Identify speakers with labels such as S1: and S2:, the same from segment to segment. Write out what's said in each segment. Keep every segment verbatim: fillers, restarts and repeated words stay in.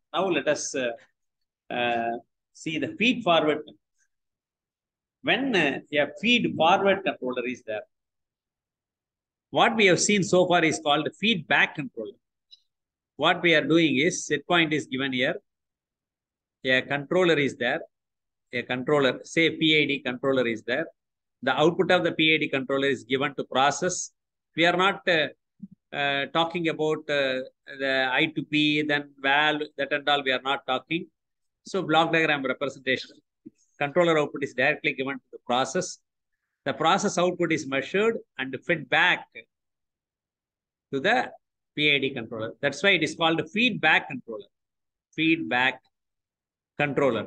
S1: Now let us uh, uh, see the feed forward. When uh, a feed forward controller is there, what we have seen so far is called feedback controller. What we are doing is set point is given here. A controller is there. A controller, say P I D controller is there. The output of the P I D controller is given to process. We are not uh, uh, talking about uh, the I to P, then valve, that and all we are not talking. So block diagram representation. Controller output is directly given to the process. The process output is measured and fed back to the P I D controller. That's why it is called a feedback controller. Feedback controller.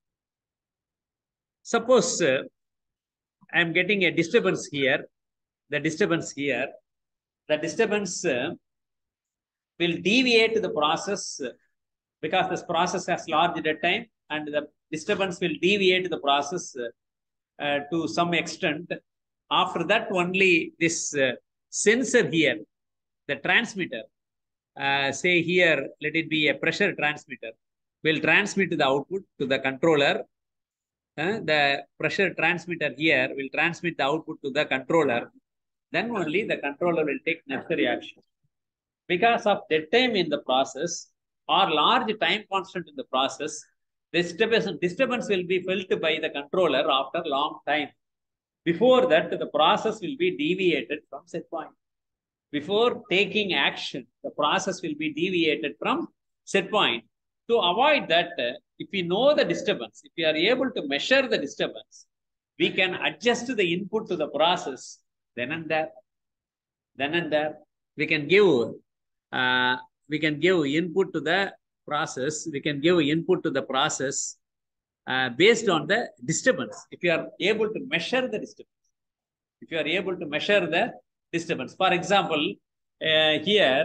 S1: Suppose uh, I am getting a disturbance here. The disturbance here. The disturbance uh, will deviate the process uh, because this process has large dead time, and the disturbance will deviate the process uh, uh, to some extent. After that, only this uh, sensor here, the transmitter, uh, say here, let it be a pressure transmitter, will transmit the output to the controller. Uh, the pressure transmitter here will transmit the output to the controller. Then only the controller will take necessary action. Because of dead time in the process or large time constant in the process, disturbance, disturbance will be felt by the controller after long time. Before that, the process will be deviated from set point. Before taking action, the process will be deviated from set point. To avoid that, if we know the disturbance, if we are able to measure the disturbance, we can adjust the input to the process then and there. Then and there, we can give uh, we can give input to the process. We can give input to the process uh, based on the disturbance. If you are able to measure the disturbance, if you are able to measure the disturbance. For example, uh, here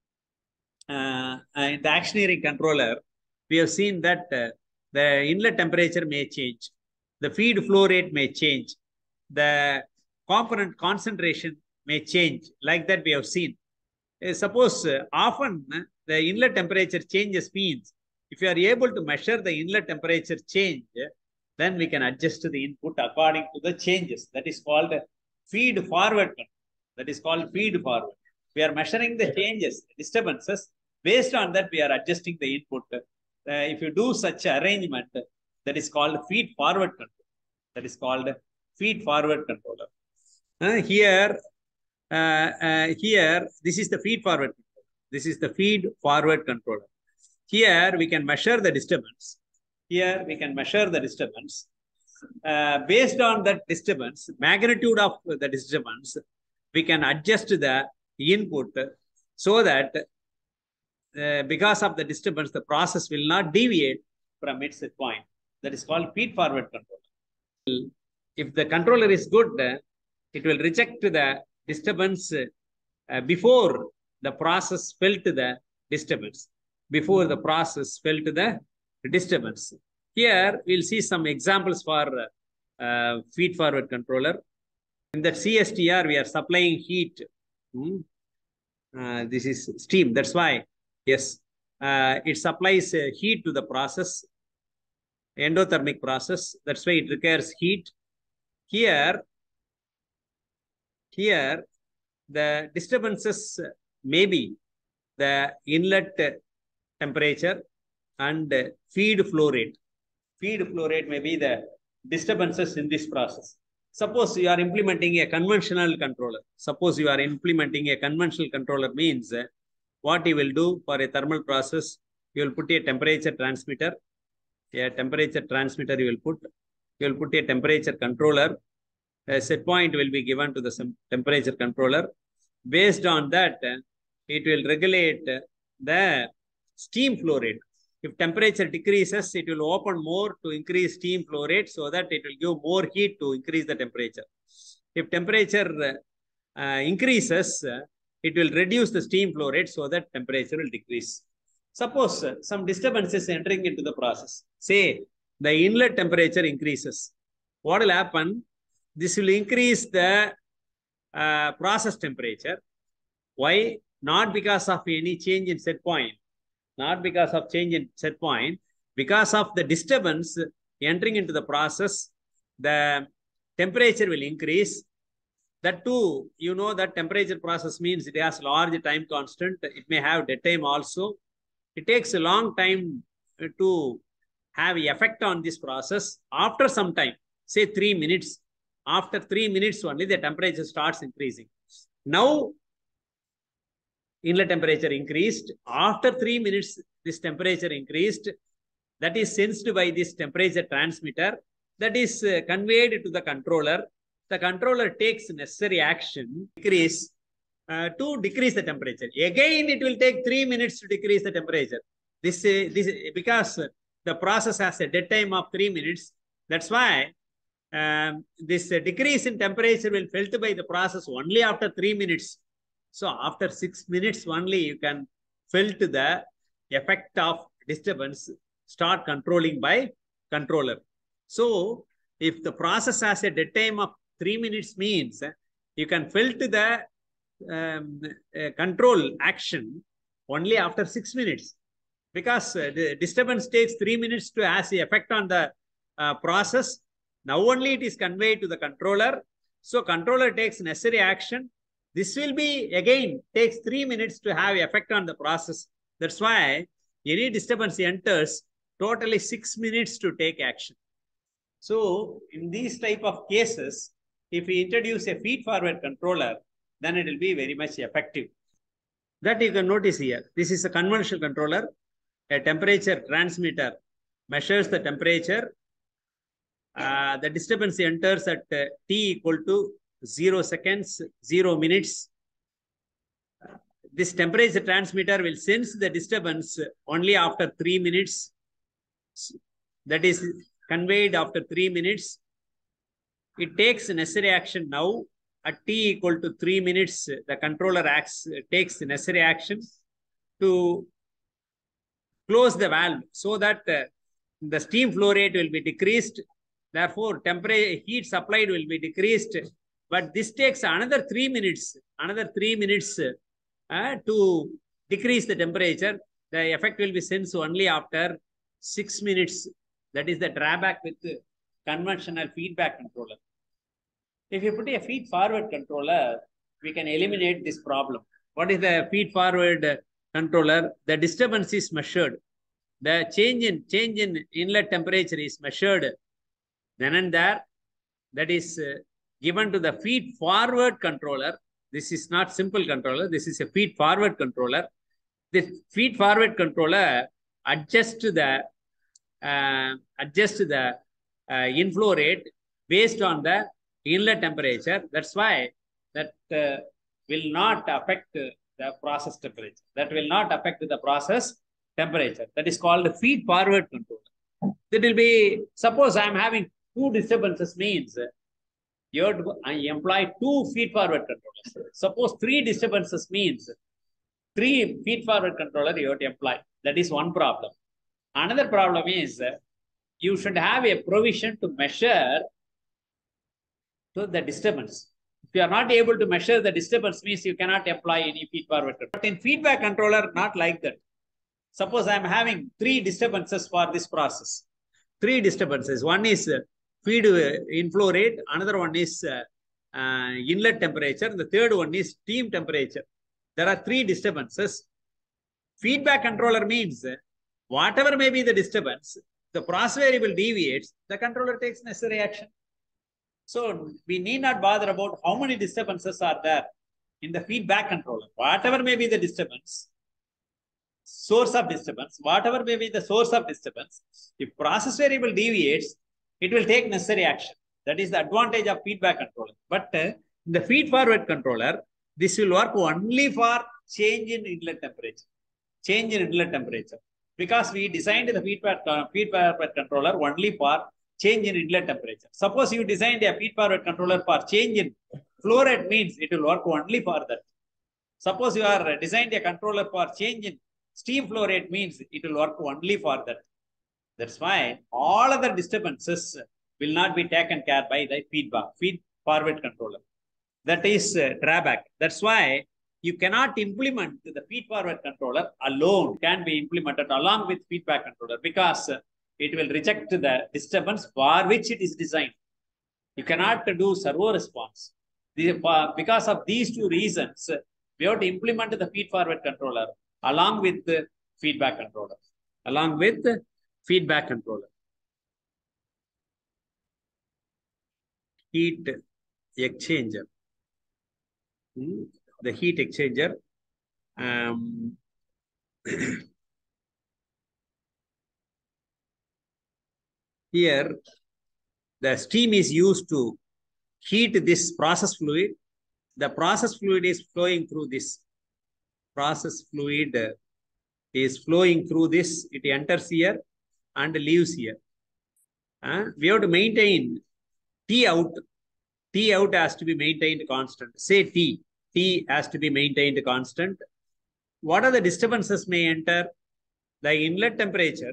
S1: uh, in the actionary controller, we have seen that uh, the inlet temperature may change, the feed flow rate may change, the component concentration may change. Like that we have seen. Uh, suppose uh, often uh, the inlet temperature changes means if you are able to measure the inlet temperature change, uh, then we can adjust the input according to the changes. That is called feed forward control. That is called feed forward. We are measuring the changes, the disturbances. Based on that, we are adjusting the input. Uh, if you do such arrangement, that is called feed forward control. That is called feed forward controller. Uh, here, uh, uh, here, this is the feed forward controller. This is the feed forward controller. Here, we can measure the disturbance. Here, we can measure the disturbance. Uh, based on that disturbance, magnitude of the disturbance, we can adjust the input so that uh, because of the disturbance, the process will not deviate from its set point. That is called feed forward controller. If the controller is good, it will reject the disturbance uh, before the process felt the disturbance. Before the process felt the disturbance. Here, we'll see some examples for uh, feed forward controller. In that C S T R, we are supplying heat. Hmm. Uh, this is steam. That's why, yes, uh, it supplies uh, heat to the process, endothermic process. That's why it requires heat. Here, here, the disturbances may be the inlet temperature and feed flow rate. Feed flow rate may be the disturbances in this process. Suppose you are implementing a conventional controller. Suppose you are implementing a conventional controller means uh, what you will do for a thermal process, you will put a temperature transmitter. A temperature transmitter you will put. You will put a temperature controller. A set point will be given to the temperature controller. Based on that, uh, it will regulate uh, the steam flow rate. If temperature decreases, it will open more to increase steam flow rate so that it will give more heat to increase the temperature. If temperature uh, uh, increases, uh, it will reduce the steam flow rate so that temperature will decrease. Suppose uh, some disturbance is entering into the process. Say the inlet temperature increases. What will happen? This will increase the uh, process temperature. Why? Not because of any change in set point, not because of change in set point, because of the disturbance entering into the process, the temperature will increase. That too, you know that temperature process means it has large time constant. It may have dead time also. It takes a long time to have effect on this process. After some time, say three minutes, after three minutes only the temperature starts increasing. Now, inlet temperature increased. After three minutes, this temperature increased. That is sensed by this temperature transmitter. That is uh, conveyed to the controller. The controller takes necessary action, decrease, uh, to decrease the temperature. Again, it will take three minutes to decrease the temperature. This, uh, this because the process has a dead time of three minutes. That's why um, this uh, decrease in temperature will be felt by the process only after three minutes. So after six minutes only, you can felt the effect of disturbance start controlling by controller. So if the process has a dead time of three minutes means you can felt the um, uh, control action only after six minutes. Because uh, the disturbance takes three minutes to have the effect on the uh, process. Now only it is conveyed to the controller. So controller takes necessary action. This will be, again, takes three minutes to have effect on the process. That's why any disturbance enters, totally six minutes to take action. So in these type of cases, if we introduce a feed-forward controller, then it will be very much effective. That you can notice here. This is a conventional controller. A temperature transmitter measures the temperature. Uh, the disturbance enters at uh, t equal to zero seconds, zero minutes. Uh, this temperature transmitter will sense the disturbance only after three minutes. That is conveyed after three minutes. It takes necessary action now. At t equal to three minutes, the controller acts, takes necessary action to close the valve so that uh, the steam flow rate will be decreased. Therefore, temperature heat supplied will be decreased. But this takes another three minutes, another three minutes uh, to decrease the temperature. The effect will be sensed only after six minutes. That is the drawback with the conventional feedback controller. If you put a feed-forward controller, we can eliminate this problem. What is the feed-forward controller? The disturbance is measured. The change in change in inlet temperature is measured then and there. That is uh, given to the feed-forward controller. This is not simple controller. This is a feed-forward controller. This feed-forward controller adjusts the uh, adjusts the uh, inflow rate based on the inlet temperature. That's why that uh, will not affect the process temperature. That will not affect the process temperature. That is called feed-forward controller. That will be, suppose I am having two disturbances means you have to, I employ two feed-forward controllers. Suppose three disturbances means three feed-forward controller you have to employ. That is one problem. Another problem is you should have a provision to measure to the disturbance. If you are not able to measure the disturbance means you cannot employ any feed-forward controller. But in feedback controller, not like that. Suppose I am having three disturbances for this process. Three disturbances. One is uh, feed uh, inflow rate. Another one is uh, uh, inlet temperature. The third one is steam temperature. There are three disturbances. Feedback controller means uh, whatever may be the disturbance, the process variable deviates, the controller takes necessary action. So we need not bother about how many disturbances are there in the feedback controller. Whatever may be the disturbance, source of disturbance, whatever may be the source of disturbance, if process variable deviates, it will take necessary action. That is the advantage of feedback controller. But uh, in the feed-forward controller, this will work only for change in inlet temperature. Change in inlet temperature. Because we designed the feedback, uh, feed-forward controller only for change in inlet temperature. Suppose you designed a feed-forward controller for change in flow rate means it will work only for that. Suppose you are designed a controller for change in steam flow rate means it will work only for that. That's why all other disturbances will not be taken care by the feedback, feed-forward controller. That is uh, drawback. That's why you cannot implement the feed-forward controller alone. Can be implemented along with feedback controller because it will reject the disturbance for which it is designed. You cannot do servo response. Because of these two reasons, we have to implement the feed-forward controller along with the feedback controller. Along with the feedback controller. Heat exchanger. Hmm. The heat exchanger. Um, here, the steam is used to heat this process fluid. The process fluid is flowing through this. Process fluid is flowing through this. It enters here and leaves here. Uh, we have to maintain T out. T out has to be maintained constant. Say T. T has to be maintained constant. What are the disturbances may enter? The inlet temperature.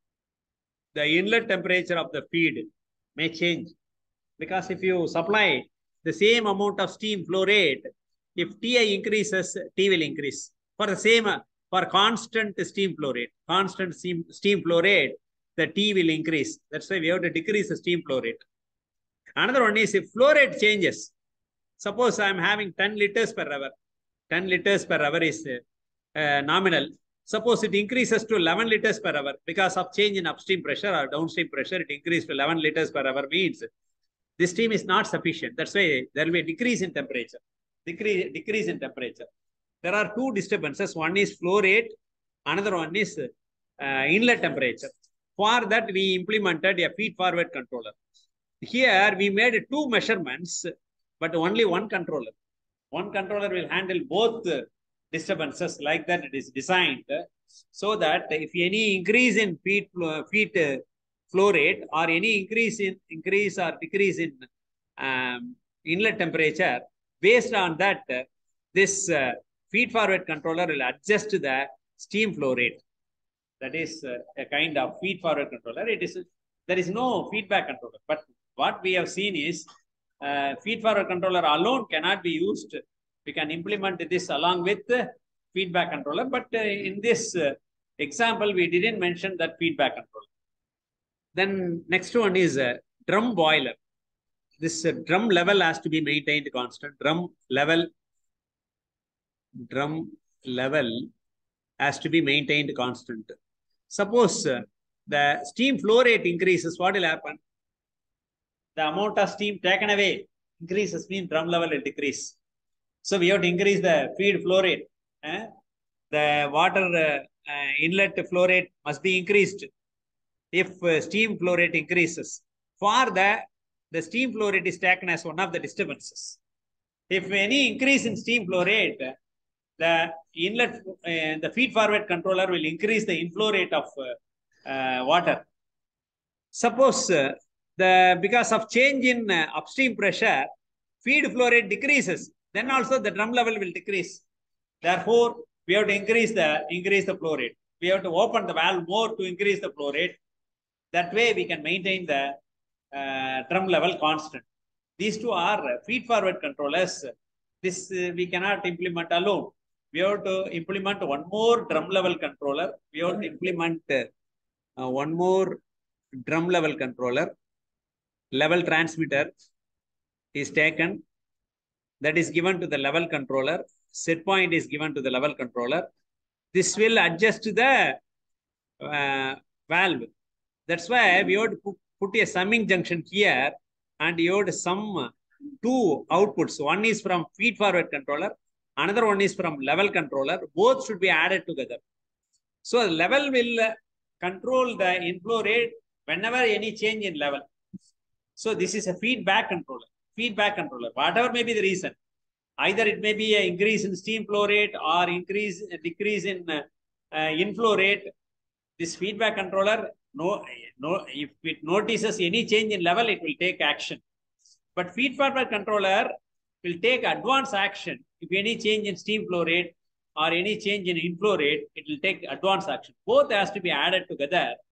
S1: The inlet temperature of the feed may change. Because if you supply the same amount of steam flow rate, if Ti increases, T will increase. For the same, for constant steam flow rate, constant steam, steam flow rate, the T will increase. That's why we have to decrease the steam flow rate. Another one is if flow rate changes. Suppose I am having ten liters per hour. ten liters per hour is uh, nominal. Suppose it increases to eleven liters per hour because of change in upstream pressure or downstream pressure, it increased to eleven liters per hour means this steam is not sufficient. That's why there will be a decrease in temperature. Decrease, decrease in temperature. There are two disturbances. One is flow rate. Another one is uh, inlet temperature. For that, we implemented a feed-forward controller. Here, we made two measurements, but only one controller. One controller will handle both disturbances. Like that, it is designed so that if any increase in feed, feed flow rate or any increase in increase or decrease in um, inlet temperature, based on that, this uh, feed-forward controller will adjust the steam flow rate. That is uh, a kind of feed-forward controller. It is there is no feedback controller, but what we have seen is uh, feed-forward controller alone cannot be used. We can implement this along with the feedback controller, but uh, in this uh, example, we didn't mention that feedback controller. Then next one is a drum boiler. This uh, drum level has to be maintained constant. Drum level, drum level has to be maintained constant. Suppose uh, the steam flow rate increases, what will happen? The amount of steam taken away increases, means drum level will decrease. So we have to increase the feed flow rate. Eh? The water uh, uh, inlet flow rate must be increased if uh, steam flow rate increases. For that, the steam flow rate is taken as one of the disturbances. If any increase in steam flow rate, the inlet, uh, the feed-forward controller will increase the inflow rate of uh, uh, water. Suppose uh, the because of change in uh, upstream pressure, feed flow rate decreases, then also the drum level will decrease. Therefore, we have to increase the increase the flow rate. We have to open the valve more to increase the flow rate. That way, we can maintain the uh, drum level constant. These two are feed-forward controllers. This uh, we cannot implement alone. We have to implement one more drum level controller. We have to implement uh, one more drum level controller. Level transmitter is taken. That is given to the level controller. Set point is given to the level controller. This will adjust the uh, valve. That's why we have to put a summing junction here and you have to sum two outputs. One is from feed-forward controller. Another one is from level controller. Both should be added together. So the level will control the inflow rate whenever any change in level. So this is a feedback controller. Feedback controller, whatever may be the reason. Either it may be an increase in steam flow rate or increase, decrease in uh, uh, inflow rate. This feedback controller, no, no, if it notices any change in level, it will take action. But feed-forward controller will take advance action. If any change in steam flow rate or any change in inflow rate, it will take advance action. Both has to be added together